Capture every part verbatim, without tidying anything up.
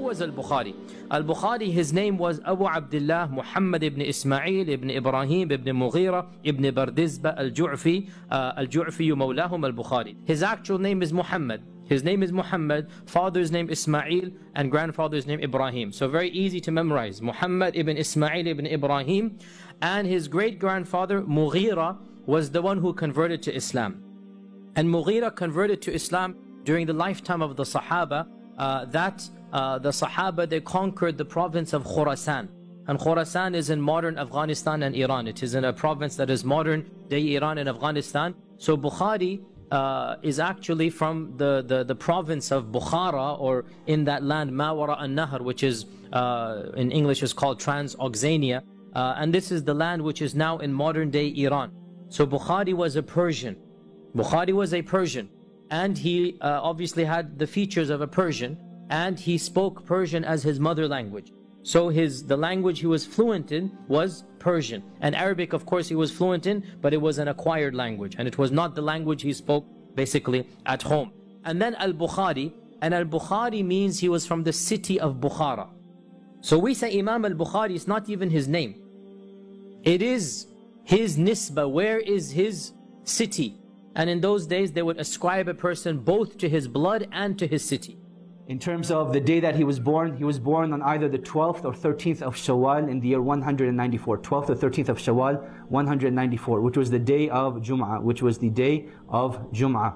was Al-Bukhari? Al-Bukhari, his name was Abu Abdullah Muhammad ibn Ismail ibn Ibrahim ibn Mughira ibn Bardizbah al-Ju'fi uh, al-Ju'fi Mawlahum al-Bukhari. His actual name is Muhammad. His name is Muhammad, father's name Ismail, and grandfather's name Ibrahim. So very easy to memorize. Muhammad ibn Ismail ibn Ibrahim, and his great-grandfather Mughira was the one who converted to Islam. And Mughira converted to Islam during the lifetime of the Sahaba, uh, that uh, the Sahaba, they conquered the province of Khurasan. And Khurasan is in modern Afghanistan and Iran. It is in a province that is modern day Iran and Afghanistan. So Bukhari uh, is actually from the, the, the province of Bukhara, or in that land, Mawara an-Nahar, which is uh, in English is called Transoxania. Uh, and this is the land which is now in modern day Iran. So Bukhari was a Persian. Bukhari was a Persian. And he uh, obviously had the features of a Persian. And he spoke Persian as his mother language. So his the language he was fluent in was Persian. And Arabic, of course, he was fluent in, but it was an acquired language. And it was not the language he spoke basically at home. And then Al-Bukhari. And Al-Bukhari means he was from the city of Bukhara. So we say Imam Al-Bukhari is not even his name. It is his nisba. Where is his city? And in those days, they would ascribe a person both to his blood and to his city. In terms of the day that he was born, he was born on either the twelfth or thirteenth of Shawwal in the year one hundred ninety-four. twelfth or thirteenth of Shawwal, one hundred ninety-four, which was the day of Jum'ah, which was the day of Jum'ah.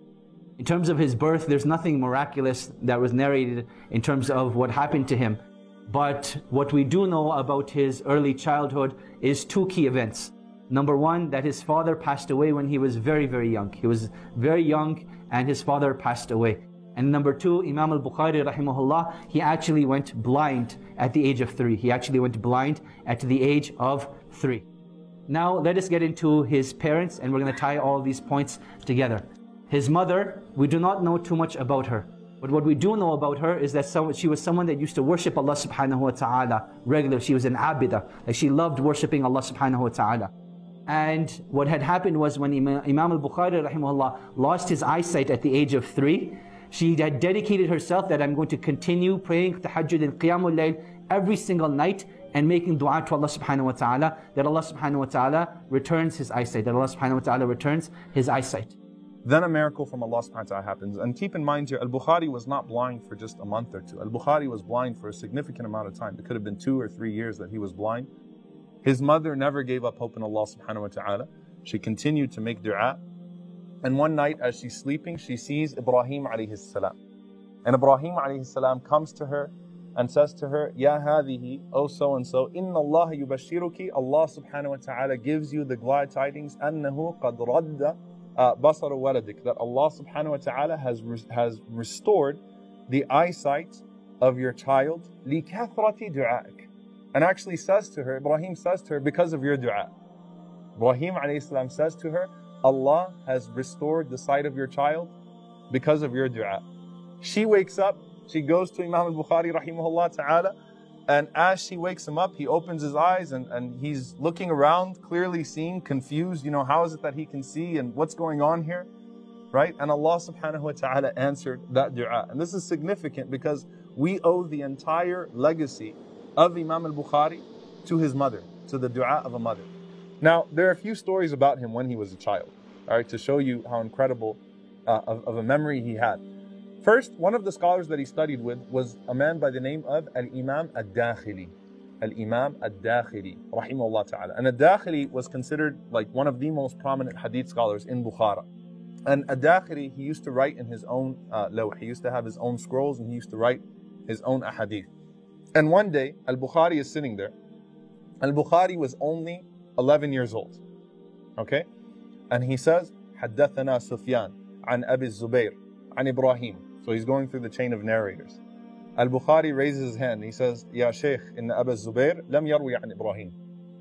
In terms of his birth, there's nothing miraculous that was narrated in terms of what happened to him. But what we do know about his early childhood is two key events. Number one, that his father passed away when he was very, very young. He was very young and his father passed away. And number two, Imam al-Bukhari rahimahullah, he actually went blind at the age of three. He actually went blind at the age of three. Now let us get into his parents, and we're going to tie all these points together. His mother, we do not know too much about her. But what we do know about her is that some, she was someone that used to worship Allah subhanahu wa ta'ala regularly. She was an abida. Like she loved worshipping Allah subhanahu wa ta'ala. And what had happened was when Imam al-Bukhari rahimahullah lost his eyesight at the age of three, she had dedicated herself that I'm going to continue praying tahajjud and qiyamul layl every single night and making dua to Allah subhanahu wa ta'ala, that Allah subhanahu wa ta'ala returns his eyesight, that Allah subhanahu wa ta'ala returns his eyesight. Then a miracle from Allah subhanahu wa ta'ala happens. And keep in mind here, Al-Bukhari was not blind for just a month or two. Al-Bukhari was blind for a significant amount of time. It could have been two or three years that he was blind. His mother never gave up hope in Allah subhanahu wa ta'ala. She continued to make dua. And one night as she's sleeping, she sees Ibrahim alayhi salam. And Ibrahim alayhi salam comes to her and says to her, Ya hadihi, O so-and-so, Inna Allah yubashiruki, Allah subhanahu wa ta'ala gives you the glad tidings, Annahu qad radda basara waladik, that Allah subhanahu wa ta'ala has, has restored the eyesight of your child, li kathrati du'aik. And actually says to her, Ibrahim says to her, because of your dua. Ibrahim alayhi salam says to her, Allah has restored the sight of your child because of your dua. She wakes up, she goes to Imam al-Bukhari rahimahullah ta'ala, and as she wakes him up, he opens his eyes and, and he's looking around, clearly seeing, confused, you know, how is it that he can see and what's going on here, right? And Allah subhanahu wa ta'ala answered that dua. And this is significant because we owe the entire legacy of Imam al-Bukhari to his mother, to the dua of a mother. Now, there are a few stories about him when he was a child, all right, to show you how incredible uh, of, of a memory he had. First, one of the scholars that he studied with was a man by the name of Al-Imam Ad-Dakhili. Al-Imam Ad-Dakhili, rahimahullah ta'ala. And Ad-Dakhili was considered like one of the most prominent hadith scholars in Bukhara. And Ad-Dakhili, he used to write in his own uh, lawh. He used to have his own scrolls and he used to write his own ahadith. And one day, Al-Bukhari is sitting there. Al-Bukhari was only eleven years old. Okay? And he says, حدثنا سفيان عن أبي الزبير عن إبراهيم. So he's going through the chain of narrators. Al-Bukhari raises his hand. He says, Ya Shaykh, inna Abu Zubair lam yarwi an Ibrahim.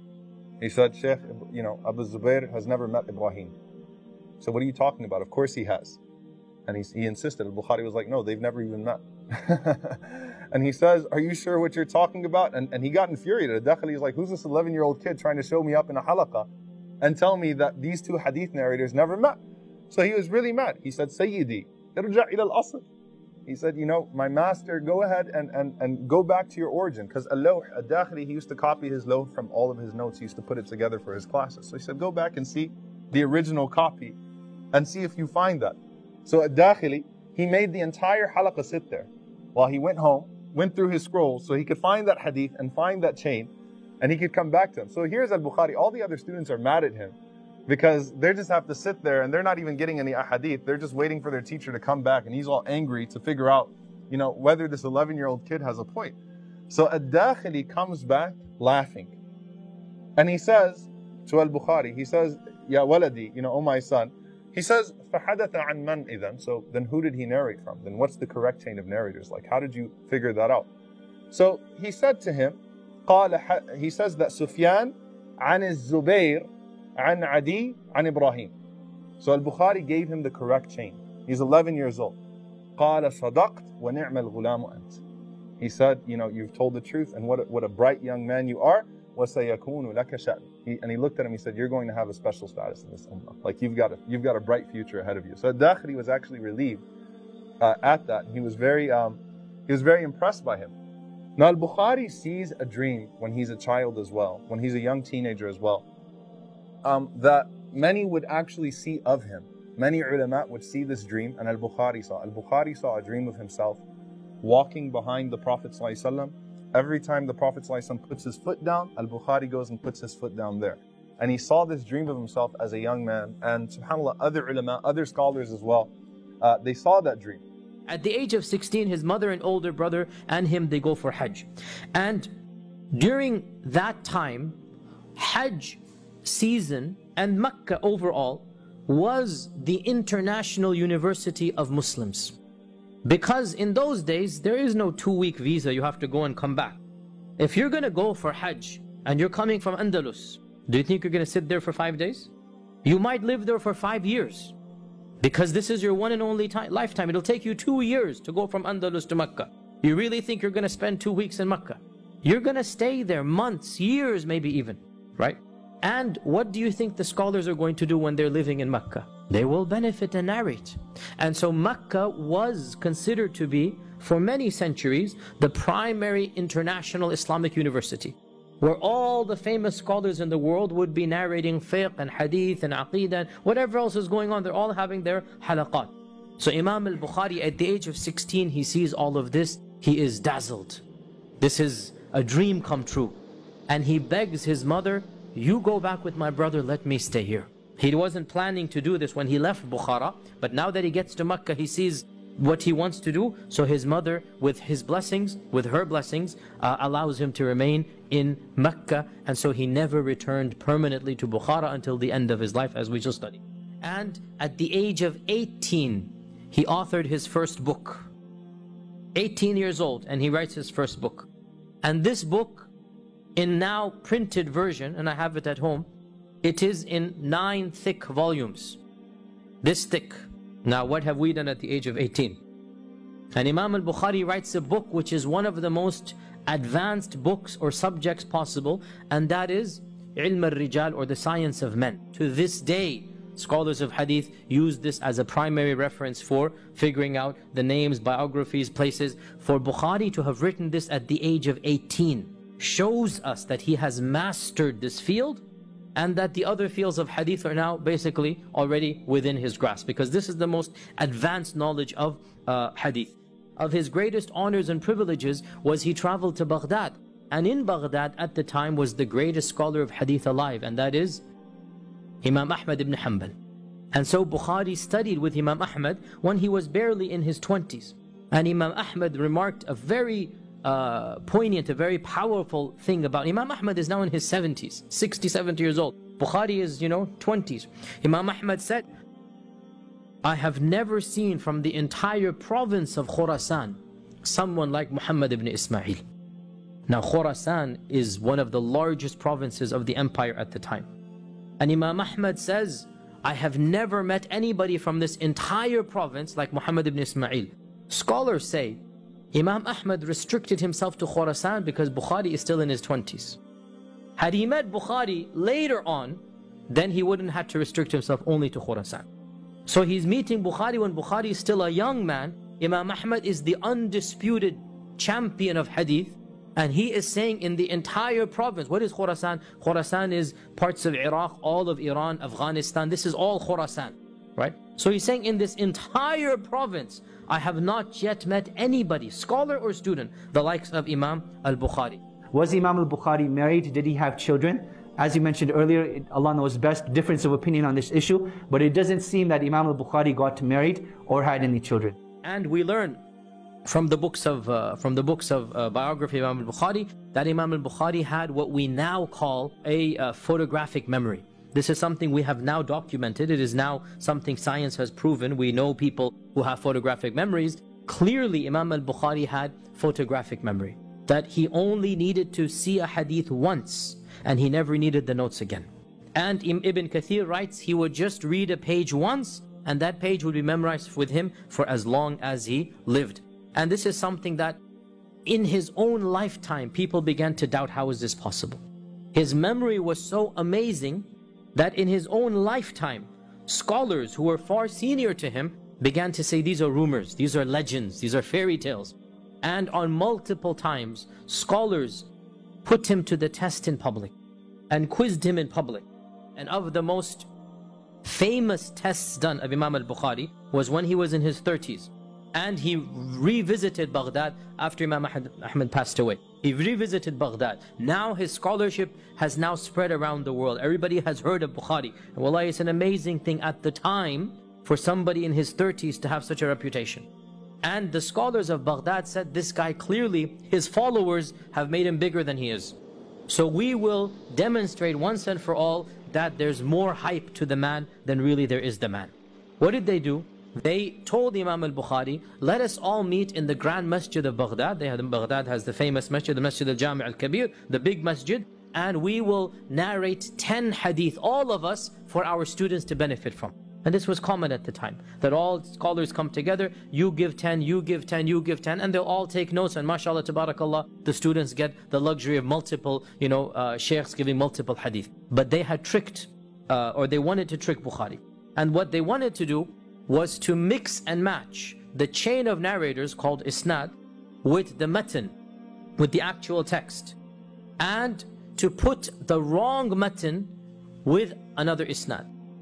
He said, Shaykh, you know, Abu Zubair has never met Ibrahim. So what are you talking about? Of course he has. And he, he insisted. Al-Bukhari was like, no, they've never even met. And he says, are you sure what you're talking about? And, and he got infuriated. Dakhili is like, who's this eleven-year-old kid trying to show me up in a halaqah and tell me that these two hadith narrators never met? So he was really mad. He said, Sayyidi, irja' ila al-asl. He said, you know, my master, go ahead and, and, and go back to your origin. Because al-lawh, al-dakhili, he used to copy his lawh from all of his notes. He used to put it together for his classes. So he said, go back and see the original copy and see if you find that. So al-dakhili, he made the entire halaqah sit there while he went home, went through his scrolls so he could find that hadith and find that chain and he could come back to him. So here's al-Bukhari. All the other students are mad at him because they just have to sit there and they're not even getting any ahadith. They're just waiting for their teacher to come back and he's all angry to figure out, you know, whether this eleven-year-old kid has a point. So Ad-Dakhili comes back laughing. And he says to al-Bukhari, he says, Ya waladi, you know, oh my son. He says, فَحَدَثَ عَنْ مَنْ إِذًا. So then who did he narrate from? Then what's the correct chain of narrators? Like, how did you figure that out? So he said to him, قال, he says that Sufyan عن الزبير عن عدي عن إبراهيم. So al-Bukhari gave him the correct chain. He's eleven years old. قال صدقت ونعم الغلام أنت. He said, you know, you've told the truth and what a, what a bright young man you are. وَسَيَكُونُ لَكَ شَأْنٌ. He, and he looked at him, he said, you're going to have a special status in this ummah. Like you've got a, you've got a bright future ahead of you. So Dakhili was actually relieved uh, at that. And he was very, um, he was very impressed by him. Now al-Bukhari sees a dream when he's a child as well, when he's a young teenager as well, um, that many would actually see of him. Many ulama would see this dream, and al-Bukhari saw. Al-Bukhari saw a dream of himself walking behind the Prophet ﷺ. Every time the Prophet ﷺ puts his foot down, al-Bukhari goes and puts his foot down there. And he saw this dream of himself as a young man. And subhanAllah, other ulama, other scholars as well, uh, they saw that dream. At the age of sixteen, his mother and older brother and him, they go for Hajj. And during that time, Hajj season and Mecca overall was the international university of Muslims. Because in those days, there is no two-week visa, you have to go and come back. If you're going to go for Hajj and you're coming from Andalus, do you think you're going to sit there for five days? You might live there for five years. Because this is your one and only time, lifetime. It'll take you two years to go from Andalus to Mecca. You really think you're going to spend two weeks in Mecca? You're going to stay there months, years maybe even, right? And what do you think the scholars are going to do when they're living in Mecca? They will benefit and narrate. And so Mecca was considered to be, for many centuries, the primary international Islamic university, where all the famous scholars in the world would be narrating fiqh and hadith and aqeedah and whatever else is going on. They're all having their halaqat. So Imam al-Bukhari, at the age of sixteen, he sees all of this. He is dazzled. This is a dream come true. And he begs his mother, you go back with my brother, let me stay here. He wasn't planning to do this when he left Bukhara, but now that he gets to Mecca, he sees what he wants to do. So his mother, with his blessings, with her blessings, uh, allows him to remain in Mecca. And so he never returned permanently to Bukhara until the end of his life, as we just studied. And at the age of eighteen, he authored his first book. eighteen years old, and he writes his first book. And this book, in now printed version, and I have it at home, it is in nine thick volumes. This thick. Now what have we done at the age of eighteen? And Imam al-Bukhari writes a book which is one of the most advanced books or subjects possible, and that is Ilm al-Rijal, or the science of men. To this day, scholars of hadith use this as a primary reference for figuring out the names, biographies, places. For Bukhari to have written this at the age of eighteen shows us that he has mastered this field, and that the other fields of hadith are now basically already within his grasp, because this is the most advanced knowledge of uh, hadith. Of his greatest honors and privileges was he traveled to Baghdad, and in Baghdad at the time was the greatest scholar of hadith alive, and that is Imam Ahmad ibn Hanbal. And so Bukhari studied with Imam Ahmad when he was barely in his twenties. And Imam Ahmad remarked a very uh, poignant, a very powerful thing about Imam Ahmad is now in his seventies, sixty, seventy years old. Bukhari is, you know, twenties. Imam Ahmad said, I have never seen from the entire province of Khurasan someone like Muhammad ibn Ismail. Now Khurasan is one of the largest provinces of the empire at the time. And Imam Ahmad says, I have never met anybody from this entire province like Muhammad ibn Ismail. Scholars say, Imam Ahmad restricted himself to Khurasan because Bukhari is still in his twenties. Had he met Bukhari later on, then he wouldn't have to restrict himself only to Khurasan. So he's meeting Bukhari when Bukhari is still a young man, Imam Ahmad is the undisputed champion of hadith, and he is saying in the entire province, what is Khurasan? Khurasan is parts of Iraq, all of Iran, Afghanistan, this is all Khurasan, right? So he's saying in this entire province, I have not yet met anybody, scholar or student, the likes of Imam al-Bukhari. Was Imam al-Bukhari married? Did he have children? As you mentioned earlier, Allah knows best, difference of opinion on this issue, but it doesn't seem that Imam al-Bukhari got married or had any children. And we learn from the books of uh, from the books of uh, biography of Imam al-Bukhari that Imam al-Bukhari had what we now call a uh, photographic memory. This is something we have now documented. It is now something science has proven. We know people who have photographic memories. Clearly, Imam al-Bukhari had photographic memory, that he only needed to see a hadith once and he never needed the notes again. And Ibn Kathir writes he would just read a page once and that page would be memorized with him for as long as he lived. And this is something that in his own lifetime people began to doubt, how is this possible? His memory was so amazing that in his own lifetime scholars who were far senior to him began to say these are rumors, these are legends, these are fairy tales. And on multiple times scholars put him to the test in public and quizzed him in public. And of the most famous tests done of Imam al-Bukhari was when he was in his thirties and he revisited Baghdad after Imam Ahmad passed away. He revisited Baghdad. Now his scholarship has now spread around the world. Everybody has heard of Bukhari. And wallahi, it's an amazing thing at the time for somebody in his thirties to have such a reputation. And the scholars of Baghdad said, this guy clearly, his followers have made him bigger than he is. So we will demonstrate once and for all that there's more hype to the man than really there is the man. What did they do? They told Imam al-Bukhari, let us all meet in the Grand Masjid of Baghdad. They had, Baghdad has the famous masjid, the Masjid al-Jami' al-Kabir, the big masjid. And we will narrate ten hadith, all of us, for our students to benefit from. And this was common at the time, that all scholars come together, you give ten, you give ten, you give ten, and they'll all take notes, and mashallah, tabarakallah, the students get the luxury of multiple, you know, uh, sheikhs giving multiple hadith. But they had tricked, uh, or they wanted to trick Bukhari. And what they wanted to do was to mix and match the chain of narrators called isnad with the matan, with the actual text, and to put the wrong matan with another isnad.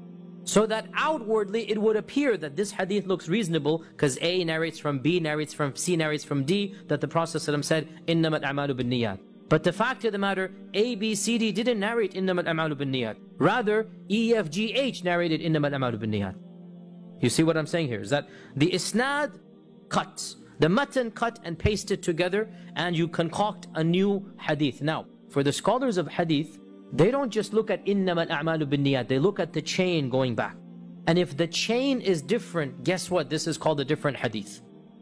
So that outwardly it would appear that this hadith looks reasonable because A narrates from B, narrates from C, narrates from D, that the Prophet ﷺ said, إِنَّمَا الْأَعْمَالُ بِالنِّيَّاتِ. But the fact of the matter, A, B, C, D didn't narrate إِنَّمَا الْأَعْمَالُ بِالنِّيَّاتِ. Rather, E, F, G, H narrated إِنَّمَا الْأَعْمَالُ بِالنِّيَّاتِ. You see what I'm saying here? Is that the isnad cut, the matan cut and pasted together, and you concoct a new hadith. Now, for the scholars of hadith, they don't just look at إِنَّمَا الْأَعْمَالُ بِالنِّيَّاتِ. They look at the chain going back. And if the chain is different, guess what? This is called a different hadith.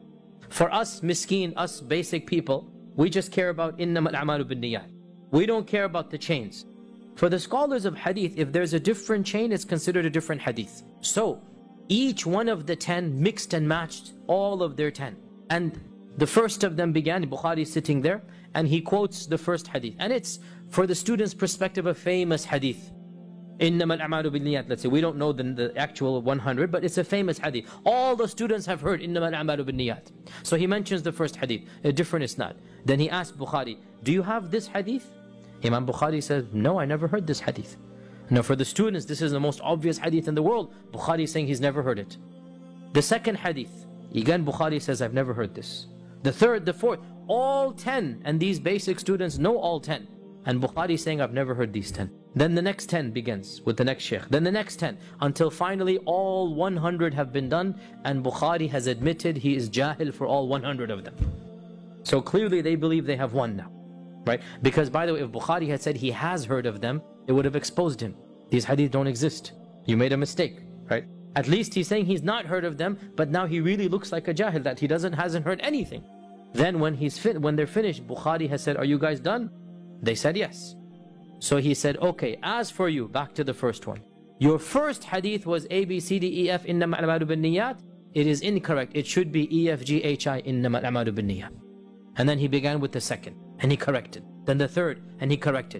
For us, miskeen, us basic people, we just care about إِنَّمَا الْأَعْمَالُ بِالنِّيَّاتِ. We don't care about the chains. For the scholars of hadith, if there's a different chain, it's considered a different hadith. So, each one of the ten mixed and matched all of their ten. And the first of them began, Bukhari sitting there, and he quotes the first hadith. And it's, for the student's perspective, a famous hadith. إِنَّمَا الْأَعْمَالُ بِالنِّيَّاتِ. Let's say, we don't know the, the actual one hundred, but it's a famous hadith. All the students have heard إِنَّمَا الْأَعْمَالُ بِالنِّيَّاتِ. So he mentions the first hadith, a different isnad. Then he asked Bukhari, do you have this hadith? Imam Bukhari says, no, I never heard this hadith. Now for the students, this is the most obvious hadith in the world. Bukhari is saying he's never heard it. The second hadith, again Bukhari says, I've never heard this. The third, the fourth, all ten, and these basic students know all ten. And Bukhari is saying, I've never heard these ten. Then the next ten begins with the next sheikh. Then the next ten, until finally all one hundred have been done, and Bukhari has admitted he is jahil for all one hundred of them. So clearly they believe they have won now, right? Because by the way, if Bukhari had said he has heard of them, it would have exposed him. These hadith don't exist. You made a mistake, right? At least he's saying he's not heard of them, but now he really looks like a jahil, that he doesn't hasn't heard anything. Then when he's fit, when they're finished, Bukhari has said, are you guys done? They said yes. So he said, okay, as for you, back to the first one. Your first hadith was A, B, C, D, E, F, إِنَّمَا الْأَعْمَالُ بِالنِّيَّاتِ. It is incorrect. It should be E, F, G, H, I, إِنَّمَا الْأَعْمَالُ بِالنِّيَّاتِ. And then he began with the second, and he corrected. Then the third, and he corrected.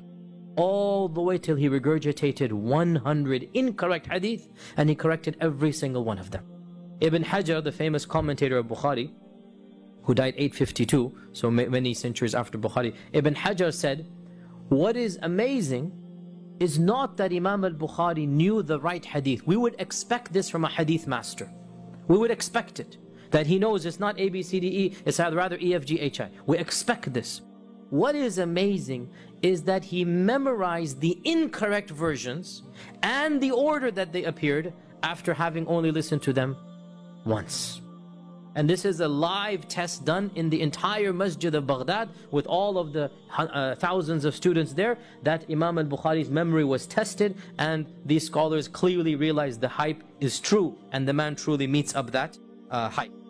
All the way till he regurgitated one hundred incorrect hadith, and he corrected every single one of them. Ibn Hajar, the famous commentator of Bukhari, who died eight fifty-two, so many centuries after Bukhari, Ibn Hajar said, what is amazing is not that Imam al-Bukhari knew the right hadith. We would expect this from a hadith master. We would expect it. That he knows it's not A, B, C, D, E, it's rather E, F, G, H, I. We expect this. What is amazing is that he memorized the incorrect versions and the order that they appeared after having only listened to them once. And this is a live test done in the entire Masjid of Baghdad with all of the uh, thousands of students there, that Imam al-Bukhari's memory was tested, and these scholars clearly realized the hype is true and the man truly meets up that uh, hype.